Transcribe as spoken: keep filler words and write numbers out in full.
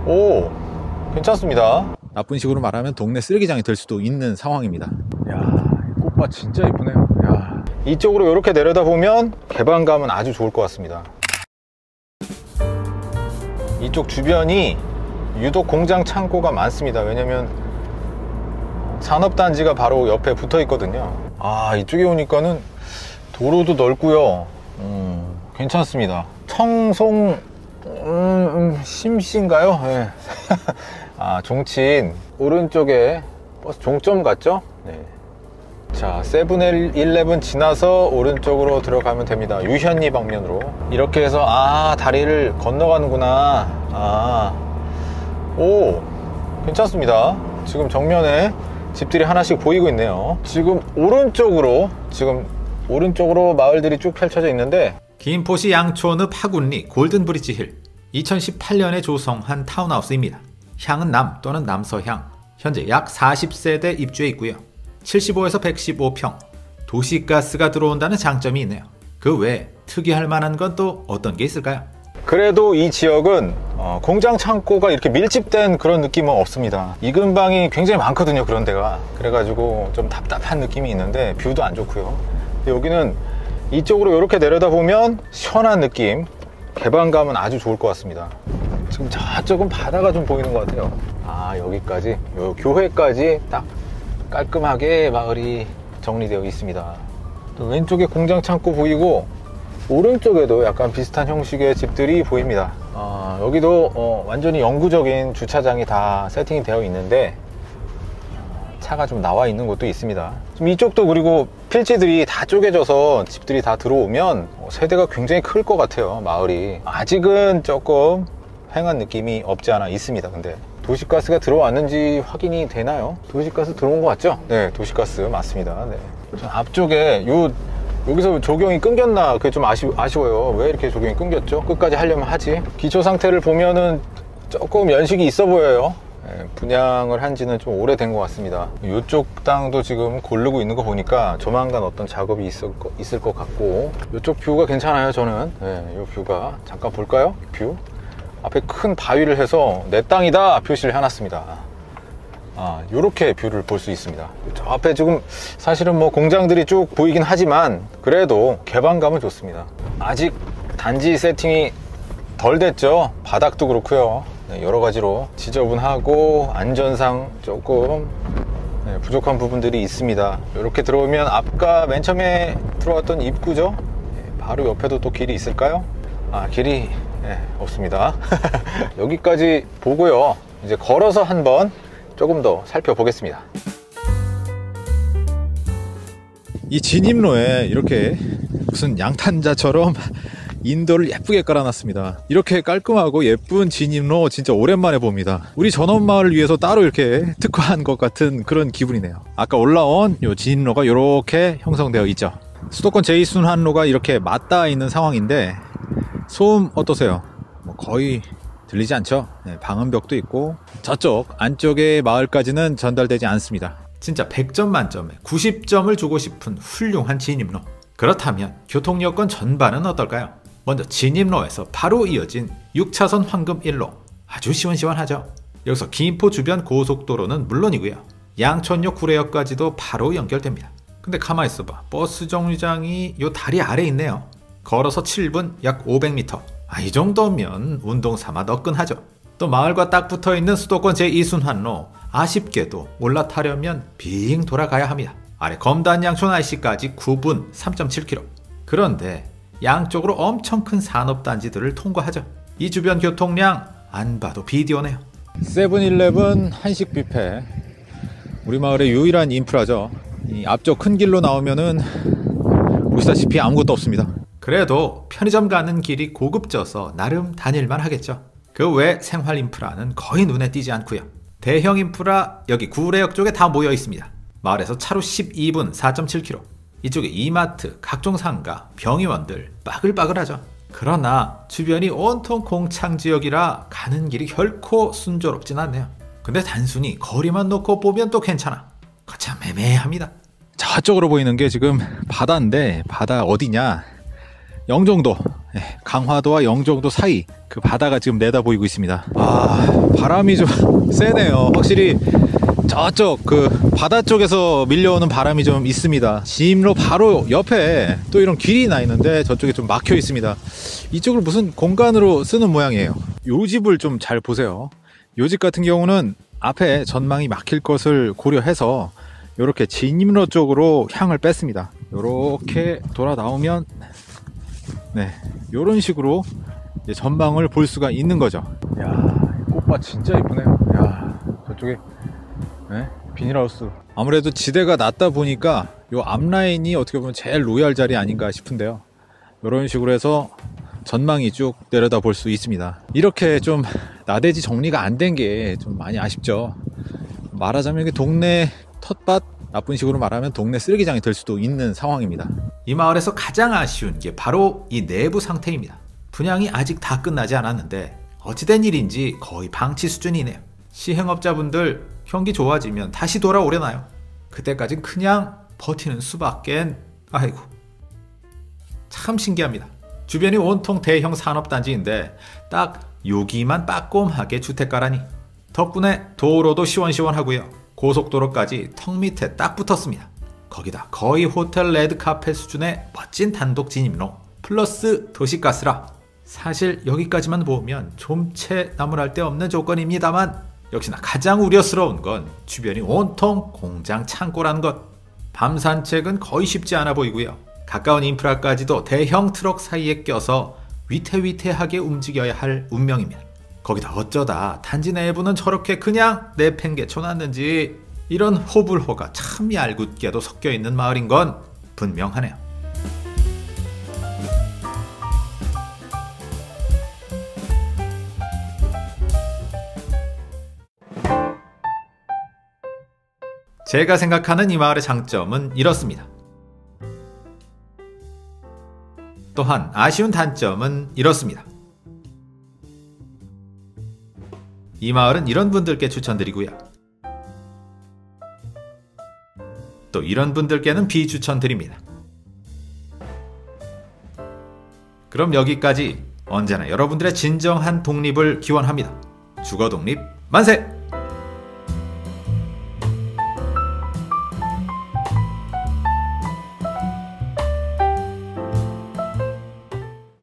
오, 괜찮습니다. 나쁜 식으로 말하면 동네 쓰레기장이 될 수도 있는 상황입니다. 야, 꽃밭 진짜 이쁘네요. 야, 이쪽으로 이렇게 내려다보면 개방감은 아주 좋을 것 같습니다. 이쪽 주변이 유독 공장 창고가 많습니다. 왜냐면 산업단지가 바로 옆에 붙어 있거든요. 아, 이쪽에 오니까는 도로도 넓고요. 음, 괜찮습니다. 청송 음, 음, 심씨인가요? 네. 아, 종친 오른쪽에 버스 종점 같죠? 네. 자, 세븐일레븐 지나서 오른쪽으로 들어가면 됩니다. 유현리 방면으로 이렇게 해서 아, 다리를 건너가는구나. 아, 오, 괜찮습니다. 지금 정면에 집들이 하나씩 보이고 있네요. 지금 오른쪽으로 지금 오른쪽으로 마을들이 쭉 펼쳐져 있는데, 김포시 양촌읍 하군리 골든브리지 힐, 이천십팔 년에 조성한 타운하우스입니다. 향은 남 또는 남서향, 현재 약 사십 세대 입주해 있고요. 칠십오에서 백십오 평, 도시가스가 들어온다는 장점이 있네요. 그 외에 특이할 만한 건 또 어떤 게 있을까요? 그래도 이 지역은 어, 공장 창고가 이렇게 밀집된 그런 느낌은 없습니다. 이 근방이 굉장히 많거든요, 그런 데가. 그래가지고 좀 답답한 느낌이 있는데 뷰도 안 좋고요. 여기는 이쪽으로 이렇게 내려다보면 시원한 느낌, 개방감은 아주 좋을 것 같습니다. 지금 저쪽은 바다가 좀 보이는 것 같아요. 아, 여기까지, 요 교회까지 딱 깔끔하게 마을이 정리되어 있습니다. 또 왼쪽에 공장 창고 보이고 오른쪽에도 약간 비슷한 형식의 집들이 보입니다. 아, 여기도 어, 완전히 영구적인 주차장이 다 세팅이 되어 있는데 차가 좀 나와 있는 곳도 있습니다. 좀 이쪽도, 그리고 필지들이 다 쪼개져서 집들이 다 들어오면 세대가 굉장히 클 것 같아요. 마을이 아직은 조금 휑한 느낌이 없지 않아 있습니다. 근데 도시가스가 들어왔는지 확인이 되나요? 도시가스 들어온 것 같죠? 네, 도시가스 맞습니다. 네. 앞쪽에 요 여기서 조경이 끊겼나, 그게 좀 아쉬, 아쉬워요. 왜 이렇게 조경이 끊겼죠? 끝까지 하려면 하지. 기초 상태를 보면은 조금 연식이 있어 보여요. 네, 분양을 한 지는 좀 오래된 것 같습니다. 이쪽 땅도 지금 고르고 있는 거 보니까 조만간 어떤 작업이 있을, 거, 있을 것 같고, 이쪽 뷰가 괜찮아요, 저는. 네, 이 뷰가 잠깐 볼까요? 뷰 앞에 큰 바위를 해서 내 땅이다 표시를 해놨습니다. 아, 요렇게 뷰를 볼 수 있습니다. 저 앞에 지금 사실은 뭐 공장들이 쭉 보이긴 하지만 그래도 개방감은 좋습니다. 아직 단지 세팅이 덜 됐죠. 바닥도 그렇고요. 네, 여러 가지로 지저분하고 안전상 조금 네, 부족한 부분들이 있습니다. 이렇게 들어오면 앞과 맨 처음에 들어왔던 입구죠. 네, 바로 옆에도 또 길이 있을까요? 아, 길이 네, 없습니다. 여기까지 보고요. 이제 걸어서 한번 조금 더 살펴보겠습니다. 이 진입로에 이렇게 무슨 양탄자처럼 인도를 예쁘게 깔아놨습니다. 이렇게 깔끔하고 예쁜 진입로 진짜 오랜만에 봅니다. 우리 전원마을을 위해서 따로 이렇게 특화한 것 같은 그런 기분이네요. 아까 올라온 이 진입로가 이렇게 형성되어 있죠. 수도권 제이 순환로가 이렇게 맞닿아 있는 상황인데 소음 어떠세요? 뭐 거의 들리지 않죠? 네, 방음벽도 있고 저쪽 안쪽의 마을까지는 전달되지 않습니다. 진짜 백 점 만점에 구십 점을 주고 싶은 훌륭한 진입로. 그렇다면 교통여건 전반은 어떨까요? 먼저 진입로에서 바로 이어진 육 차선 황금 일로, 아주 시원시원하죠? 여기서 김포 주변 고속도로는 물론이고요, 양천역 구례역까지도 바로 연결됩니다. 근데 가만히 있어봐, 버스 정류장이 요 다리 아래 있네요. 걸어서 칠 분 약 오백 미터. 아, 이 정도면 운동 삼아 너끈하죠. 또 마을과 딱 붙어있는 수도권 제이 순환로, 아쉽게도 올라타려면 빙 돌아가야 합니다. 아래 검단 양촌 아이씨까지 구 분 삼 점 칠 킬로미터. 그런데 양쪽으로 엄청 큰 산업단지들을 통과하죠. 이 주변 교통량 안 봐도 비디오네요. 세븐일레븐 한식 뷔페, 우리 마을의 유일한 인프라죠. 이 앞쪽 큰 길로 나오면은 보시다시피 아무것도 없습니다. 그래도 편의점 가는 길이 고급져서 나름 다닐만 하겠죠. 그 외 생활 인프라는 거의 눈에 띄지 않고요. 대형 인프라 여기 구례역 쪽에 다 모여 있습니다. 마을에서 차로 십이 분 사 점 칠 킬로미터. 이쪽에 이마트, 각종 상가, 병의원들 빠글빠글하죠. 그러나 주변이 온통 공창지역이라 가는 길이 결코 순조롭진 않네요. 근데 단순히 거리만 놓고 보면 또 괜찮아. 거참 애매합니다. 저쪽으로 보이는 게 지금 바다인데, 바다 어디냐? 영종도, 네, 강화도와 영종도 사이 그 바다가 지금 내다 보이고 있습니다. 아, 바람이 좀 세네요. 확실히 저쪽 그 바다 쪽에서 밀려오는 바람이 좀 있습니다. 진입로 바로 옆에 또 이런 길이 나 있는데 저쪽에 좀 막혀 있습니다. 이쪽을 무슨 공간으로 쓰는 모양이에요. 요 집을 좀 잘 보세요. 요 집 같은 경우는 앞에 전망이 막힐 것을 고려해서 이렇게 진입로 쪽으로 향을 뺐습니다. 이렇게 돌아 나오면 네, 요런 식으로 이제 전망을 볼 수가 있는 거죠. 야, 꽃밭 진짜 이쁘네요. 야, 저쪽에 네, 비닐하우스. 아무래도 지대가 낮다 보니까 요 앞라인이 어떻게 보면 제일 로얄 자리 아닌가 싶은데요. 이런 식으로 해서 전망이 쭉 내려다 볼 수 있습니다. 이렇게 좀 나대지 정리가 안 된 게 좀 많이 아쉽죠. 말하자면 이게 동네 텃밭, 나쁜 식으로 말하면 동네 쓰레기장이 될 수도 있는 상황입니다. 이 마을에서 가장 아쉬운 게 바로 이 내부 상태입니다. 분양이 아직 다 끝나지 않았는데 어찌된 일인지 거의 방치 수준이네요. 시행업자분들 경기 좋아지면 다시 돌아오려나요? 그때까진 그냥 버티는 수밖엔. 아이고, 참 신기합니다. 주변이 온통 대형 산업단지인데 딱 여기만 빠꼼하게 주택가라니. 덕분에 도로도 시원시원하고요, 고속도로까지 턱 밑에 딱 붙었습니다. 거기다 거의 호텔 레드카펫 수준의 멋진 단독 진입로 플러스 도시가스라 사실 여기까지만 보면 좀채 나무랄 데 없는 조건입니다만, 역시나 가장 우려스러운 건 주변이 온통 공장 창고라는 것. 밤 산책은 거의 쉽지 않아 보이고요, 가까운 인프라까지도 대형 트럭 사이에 껴서 위태위태하게 움직여야 할 운명입니다. 거기다 어쩌다 단지 내부는 저렇게 그냥 내팽개쳐놨는지 이런 호불호가 참 얄궂게도 섞여있는 마을인 건 분명하네요. 제가 생각하는 이 마을의 장점은 이렇습니다. 또한 아쉬운 단점은 이렇습니다. 이 마을은 이런 분들께 추천드리고요, 또 이런 분들께는 비추천드립니다. 그럼 여기까지. 언제나 여러분들의 진정한 독립을 기원합니다. 주거 독립 만세!